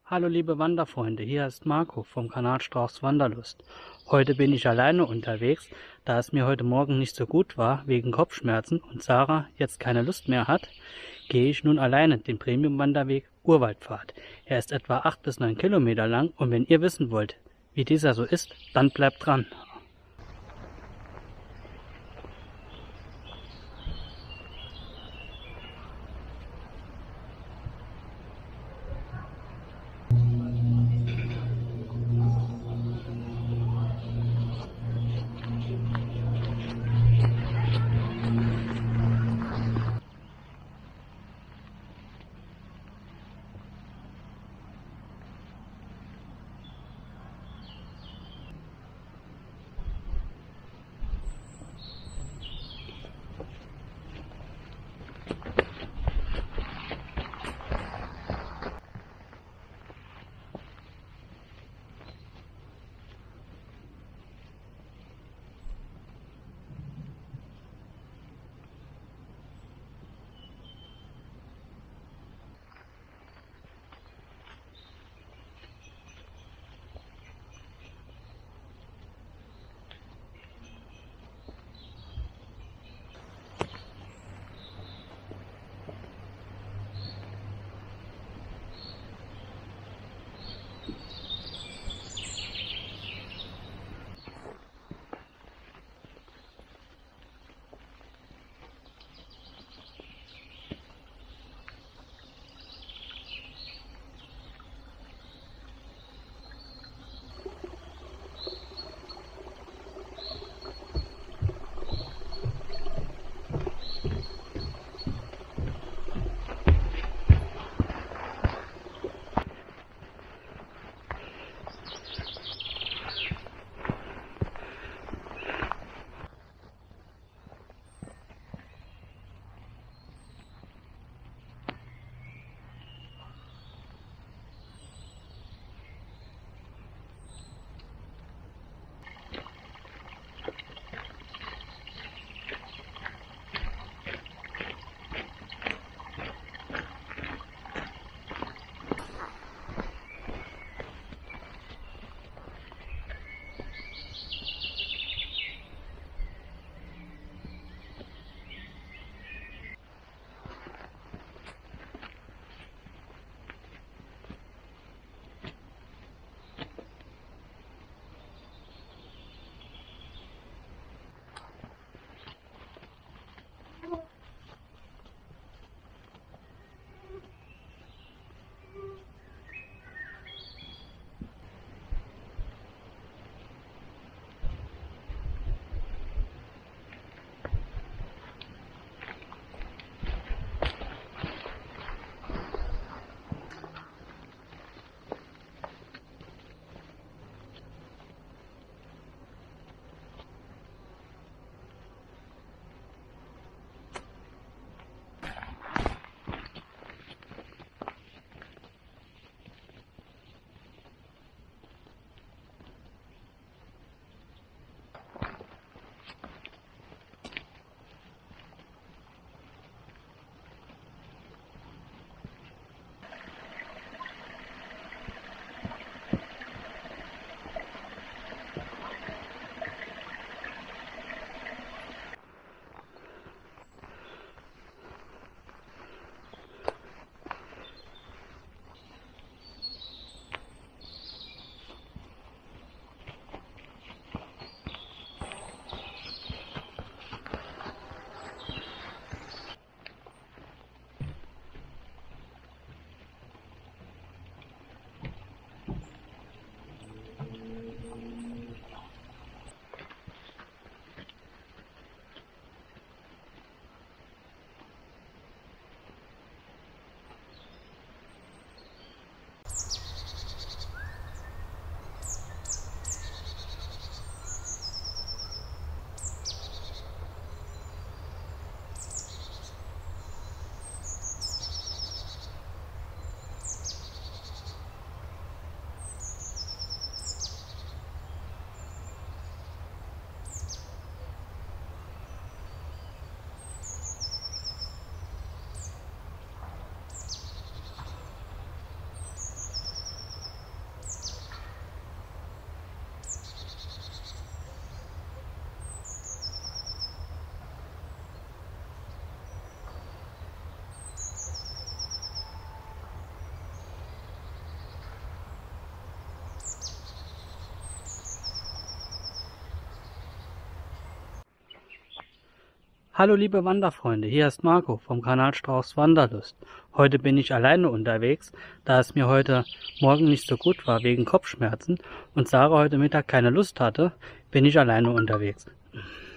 Hallo liebe Wanderfreunde, hier ist Marco vom Kanal Strauchs Wanderlust. Heute bin ich alleine unterwegs, da es mir heute Morgen nicht so gut war wegen Kopfschmerzen und Sarah jetzt keine Lust mehr hat, gehe ich nun alleine den Premium-Wanderweg Urwaldpfad. Er ist etwa 8 bis 9 Kilometer lang und wenn ihr wissen wollt, wie dieser so ist, dann bleibt dran. Hallo liebe Wanderfreunde, hier ist Marco vom Kanal Strauß Wanderlust. Heute bin ich alleine unterwegs, da es mir heute Morgen nicht so gut war wegen Kopfschmerzen und Sarah heute Mittag keine Lust hatte, bin ich alleine unterwegs.